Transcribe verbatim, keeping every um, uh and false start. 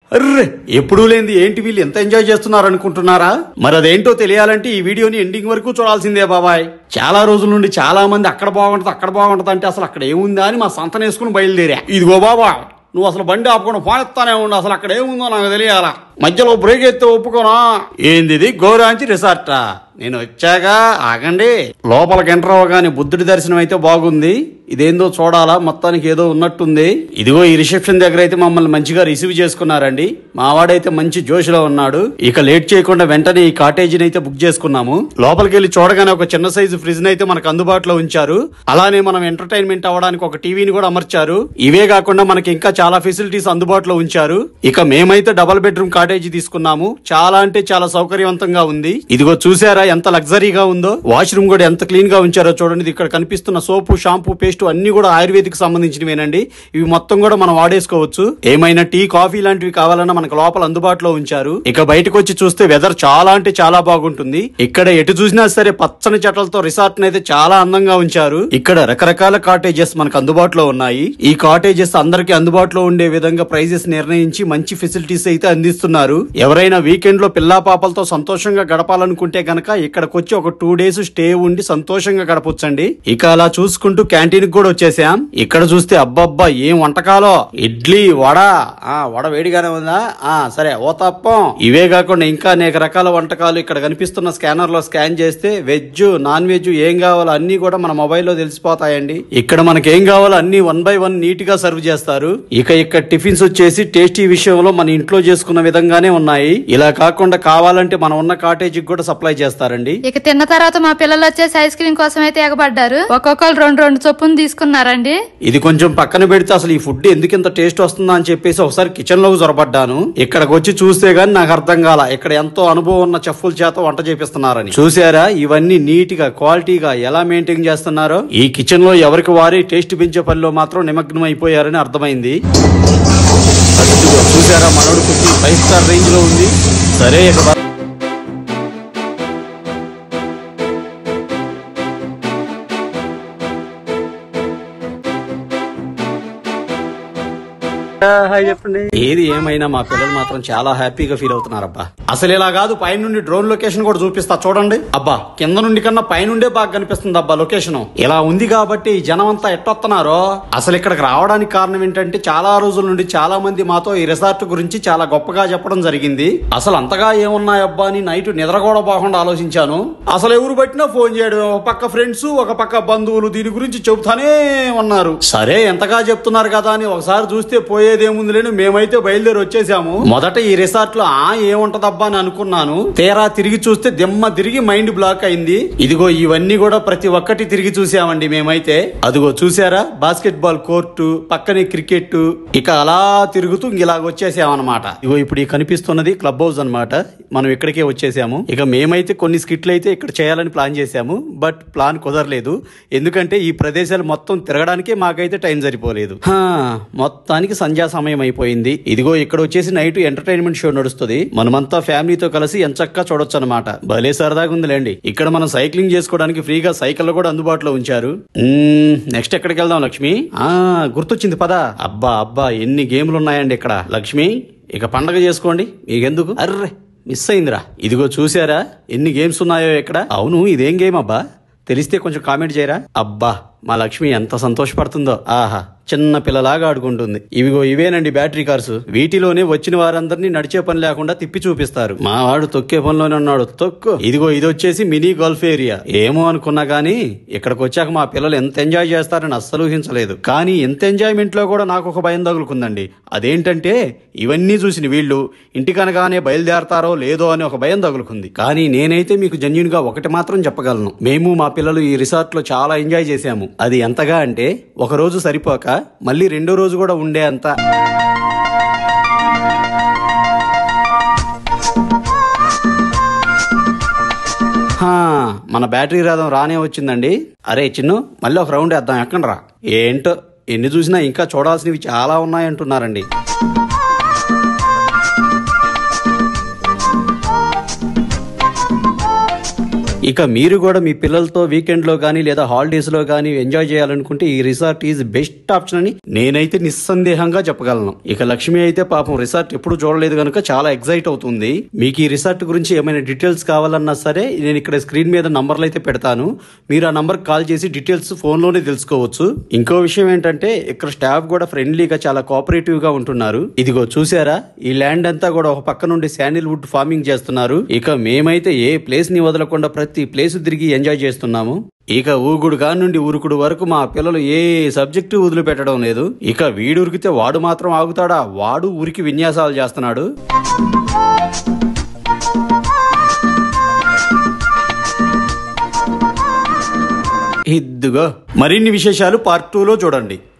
Array ఎప్పుడూ లేనిది ఏంటి వీళ్ళు ఎంత ఎంజాయ్ చేస్తున్నారు అనుకుంటున్నారా? మరి అదేంటో తెలియాలంటే ఈ వీడియోని ఎండింగ్ వరకు చూడాల్సిందే బాబాయ్. చాలా రోజుల నుండి చాలా మంది అక్కడ బాగుంటది అక్కడ బాగుంటది అంటే అసలు అక్కడ ఏముందా అని మా సంతనేసుకుని బయలుదేరా. ఇదిగో బాబా నువ్వు అసలు బండి ఆపుకుండా ఫోన్ ఎత్తానే ఉండు, అసలు అక్కడ ఏముందో నాకు తెలియాలా. మధ్యలో బ్రేక్ ఎత్తే ఒప్పుకోనా? ఏంది గోరాంచి రిసార్టా? నేను వచ్చాగా ఆగండి. లోపలికి ఎంటర్ అవ్వగానే బుద్ధుడి దర్శనం అయితే బాగుంది. ఇదేందో చూడాలా, మొత్తానికి ఏదో ఉన్నట్టుంది. ఇదిగో ఈ రిసెప్షన్ దగ్గర అయితే మమ్మల్ని మంచిగా రిసీవ్ చేసుకున్నారండి. మావాడైతే మంచి జోష్లో ఉన్నాడు. ఇక లేట్ చేయకుండా వెంటనే ఈ కాటేజీని అయితే బుక్ చేసుకున్నాము. లోపలికి వెళ్ళి చూడగానే ఒక చిన్న సైజు ఫ్రిడ్జ్ అయితే మనకు అందుబాటులో ఉంచారు. అలానే మనం ఎంటర్టైన్మెంట్ అవ్వడానికి ఒక టీవీని కూడా అమర్చారు. ఇవే కాకుండా మనకి ఇంకా చాలా ఫెసిలిటీస్ అందుబాటులో ఉంచారు. ఇక మేమైతే డబుల్ బెడ్రూమ్ కాటేజీ తీసుకున్నాము. చాలా అంటే చాలా సౌకర్యవంతంగా ఉంది. ఇదిగో చూసారా ఎంత లగ్జరీగా ఉందో. వాష్రూమ్ కూడా ఎంత క్లీన్ గా ఉంచారో చూడండి. ఇక్కడ కనిపిస్తున్న సోపు, షాంపూ, పేస్ట్ అన్ని కూడా ఆయుర్వేదిక్ సంబంధించినవేనండి. ఇవి మొత్తం కూడా మనం వాడేసుకోవచ్చు. ఏమైనా టీ, కాఫీ లాంటివి కావాలన్నా మనకు లోపల అందుబాటులో ఉంచారు. ఇక బయటకు వచ్చి చూస్తే వెదర్ చాలా అంటే చాలా బాగుంటుంది. ఇక్కడ ఎటు చూసినా సరే పచ్చని చెట్లతో రిసార్ట్ అయితే చాలా అందంగా ఉంచారు. ఇక్కడ రకరకాల కాటేజెస్ మనకు అందుబాటులో ఉన్నాయి. ఈ కాటేజెస్ అందరికి అందుబాటులో ఉండే విధంగా ప్రైజెస్ నిర్ణయించి మంచి ఫెసిలిటీస్ అయితే అందిస్తున్నారు. ఎవరైనా వీకెండ్ లో పిల్లా పాపలతో సంతోషంగా గడపాలనుకుంటే గనక ఇక్కడికి వచ్చి ఒక టూ డేస్ స్టే ఉండి సంతోషంగా గడపొచ్చండి. ఇక అలా చూసుకుంటూ క్యాంటీన్ కూడా వచ్చేసాం. ఇక్కడ చూస్తే అబ్బబ్బా ఏం వంటకాలో. ఇడ్లీ, వడ. ఆ వడ వేడిగానే ఉందా? ఆ సరే ఓ తప్పం. ఇవే కాకుండా ఇంకా అనేక రకాల వంటకాలు ఇక్కడ కనిపిస్తున్న స్కానర్ లో స్కాన్ చేస్తే వెజ్, నాన్ వెజ్ ఏం కావాలో అన్ని కూడా మన మొబైల్లో తెలిసిపోతాయండి. ఇక్కడ మనకి ఏం కావాలో అన్ని వన్ బై వన్ నీట్ గా సర్వ్ చేస్తారు. ఇక ఇక్కడ టిఫిన్స్ వచ్చేసి టేస్టీ విషయంలో మన ఇంట్లో చేసుకున్న విధంగానే ఉన్నాయి. ఇలా కాకుండా కావాలంటే మనం ఉన్న కాటేజీకి కూడా సప్లై చేస్తారండి. ఇక తిన్న తర్వాత మా పిల్లలు వచ్చేసి ఐస్ క్రీమ్ కోసం అయితే ఎగబడ్డారు. ఒక్కొక్కరు రెండు రెండు చొప్పున తీసుకున్నారండి. ఇది కొంచెం పక్కన పెడితే అసలు ఈ ఫుడ్ ఎందుకు ఇంత టేస్ట్ వస్తుందా అని చెప్పేసి ఒకసారి కిచెన్ లోకి జొరబడ్డాను. ఇక్కడికి వచ్చి చూస్తే గానీ నాకు అర్థం కాల ఇక్కడ ఎంతో అనుభవం ఉన్న చెఫ్ల చేత వంట చేపిస్తున్నారని. చూసారా ఇవన్నీ నీట్ గా క్వాలిటీగా ఎలా మెయింటైన్ చేస్తున్నారో. ఈ కిచెన్ లో ఎవరికి వారి టేస్ట్ పెంచే పనిలో మాత్రం నిమగ్నం అయిపోయారని అర్థమైంది. చూసారా మనోడు కుకింగ్ ఫైవ్ స్టార్ రేంజ్ లో ఉంది. సరే ఇక చెప్పండి. ఏది ఏమైనా మా పిల్లలు మాత్రం చాలా హ్యాపీగా ఫీల్ అవుతున్నారబ్బా. అసలు ఇలా కాదు, పైన నుండి డ్రోన్ లొకేషన్ కూడా చూపిస్తా చూడండి. అబ్బా కింద నుండి కన్నా పైనుండే బాగా కనిపిస్తుంది అబ్బా లొకేషన్. ఇలా ఉంది కాబట్టి జనం అంతా ఎట్టొస్తున్నారో. అసలు ఇక్కడికి రావడానికి కారణం ఏంటంటే చాలా రోజుల నుండి చాలా మంది మాతో ఈ రిసార్ట్ గురించి చాలా గొప్పగా చెప్పడం జరిగింది. అసలు అంతగా ఏమున్నాయబ్బా అని నైట్ నిద్ర కూడా బాగుండా ఆలోచించాను. అసలు ఎవరు బట్టినా ఫోన్ చేయడం, ఒక పక్క ఫ్రెండ్స్ ఒక పక్క బంధువులు దీని గురించి చెబుతానే ఉన్నారు. సరే ఎంతగా చెప్తున్నారు కదా అని ఒకసారి చూస్తే పోయే ఏముంది లేని మేమైతే బయలుదేరి వచ్చేసాము. మొదట ఈ రిసార్ట్ లో ఆ ఏముంటదబ్బా అని అనుకున్నాను. తీరా తిరిగి చూస్తే దిమ్మ తిరిగి మైండ్ బ్లాక్ అయింది. ఇదిగో ఇవన్నీ కూడా ప్రతి ఒక్కటి తిరిగి చూసామండి మేమైతే. అదిగో చూసారా బాస్కెట్ బాల్ కోర్టు, పక్కనే క్రికెట్. ఇక అలా తిరుగుతూ ఇలాగ వచ్చేసామన్నమాట. ఇగో ఇప్పుడు ఈ కనిపిస్తున్నది క్లబ్ హౌస్ అనమాట. మనం ఇక్కడికే వచ్చేసాము. ఇక మేమైతే కొన్ని స్కిట్లు అయితే ఇక్కడ చేయాలని ప్లాన్ చేసాము. బట్ ప్లాన్ కుదరలేదు. ఎందుకంటే ఈ ప్రదేశాలు మొత్తం తిరగడానికే మాకైతే టైం సరిపోలేదు. మొత్తానికి సంజ సమయం అయిపోయింది. ఇదిగో ఇక్కడ వచ్చేసి నైట్ ఎంటర్టైన్మెంట్ షో నడుస్తుంది. మనమంతా ఫ్యామిలీతో కలిసి ఎంచక్కా చూడొచ్చు అనమాట. భలే సరదాగా ఉందిలేండి. ఇక్కడ మనం సైక్లింగ్ చేసుకోవడానికి ఫ్రీగా సైకిల్ కూడా అందుబాటులో ఉంచారు. నెక్స్ట్ ఎక్కడికి వెళ్దాం లక్ష్మి? ఆ గుర్తొచ్చింది పదా. అబ్బా అబ్బా ఎన్ని గేమ్లు ఉన్నాయండి ఇక్కడ. లక్ష్మి ఇక పండగ చేసుకోండి, మీకెందుకు? అర్రే మిస్ అయిందిరా. ఇదిగో చూసారా ఎన్ని గేమ్స్ ఉన్నాయో ఇక్కడ. అవును ఇదేం గేమ్ అబ్బా? తెలిస్తే కొంచెం కామెంట్ చేయరా. అబ్బా మా లక్ష్మి ఎంత సంతోషపడుతుందో. ఆహా చిన్న పిల్లలాగా ఆడుకుంటుంది. ఇవిగో ఇవేనండి బ్యాటరీ కార్స్. వీటిలోనే వచ్చిన వారందరినీ నడిచే పని లేకుండా తిప్పి చూపిస్తారు. మా వాడు తొక్కే పనిలోనే ఉన్నాడు. తొక్కు. ఇదిగో ఇది వచ్చేసి మినీ గోల్ఫ్ ఏరియా. ఏమో అనుకున్నా గానీ ఇక్కడికి వచ్చాక మా పిల్లలు ఎంత ఎంజాయ్ చేస్తారని అస్సలు ఊహించలేదు. కానీ ఎంత ఎంజాయ్మెంట్ లో కూడా నాకు ఒక భయం తగులుకుందండి. అదేంటంటే ఇవన్నీ చూసిన వీళ్ళు ఇంటికనగానే బయలుదేరతారో లేదో అని ఒక భయం తగులుకుంది. కానీ నేనైతే మీకు జెన్యూన్ గా ఒకటి మాత్రం చెప్పగలను. మేము మా పిల్లలు ఈ రిసార్ట్ లో చాలా ఎంజాయ్ చేశాము. అది ఎంతగా అంటే ఒక రోజు సరిపోక మళ్ళీ రెండో రోజు కూడా ఉండే అంత. మన బ్యాటరీ రథం రానే వచ్చిందండి. అరే చిన్ను మళ్ళీ ఒక రౌండ్ వేద్దాం. ఎక్కండ్రా. ఏంటో ఎన్ని చూసినా ఇంకా చూడాల్సినవి చాలా ఉన్నాయంటున్నారండి. ఇక మీరు కూడా మీ పిల్లలతో వీకెండ్ లో గానీ లేదా హాలిడేస్ లో గానీ ఎంజాయ్ చేయాలనుకుంటే ఈ రిసార్ట్ ఈజ్ బెస్ట్ ఆప్షన్ అని నేనైతే నిస్సందేహంగా చెప్పగలను. ఇక లక్ష్మి అయితే పాపం రిసార్ట్ ఎప్పుడు చూడలేదు కనుక చాలా ఎక్సైట్ అవుతుంది. మీకు ఈ రిసార్ట్ గురించి ఏమైనా డీటెయిల్స్ కావాలన్నా సరే నేను ఇక్కడ స్క్రీన్ మీద నంబర్లు అయితే పెడతాను. మీరు ఆ నంబర్ కాల్ చేసి డీటెయిల్స్ ఫోన్ లోనే తెలుసుకోవచ్చు. ఇంకో విషయం ఏంటంటే ఇక్కడ స్టాఫ్ కూడా ఫ్రెండ్లీగా చాలా కోఆపరేటివ్ గా ఉంటున్నారు. ఇదిగో చూసారా, ఈ ల్యాండ్ అంతా కూడా ఒక పక్క నుండి శాండిల్వుడ్ ఫార్మింగ్ చేస్తున్నారు. ఇక మేమైతే ఏ ప్లేస్ ని వదలకుండా ప్రతి ప్లేస్ తిరిగి ఎంజాయ్ చేస్తున్నాము. ఇక ఊగుడు గా నుండి ఉరుకుడు వరకు మా పిల్లలు ఏ సబ్జెక్టు వదిలిపెట్టడం లేదు. ఇక వీడు ఉరికితే వాడు మాత్రం ఆగుతాడా, వాడు ఉరికి విన్యాసాలు చేస్తున్నాడు. ఇద్దుగో మరిన్ని విశేషాలు పార్ట్ టూ లో చూడండి.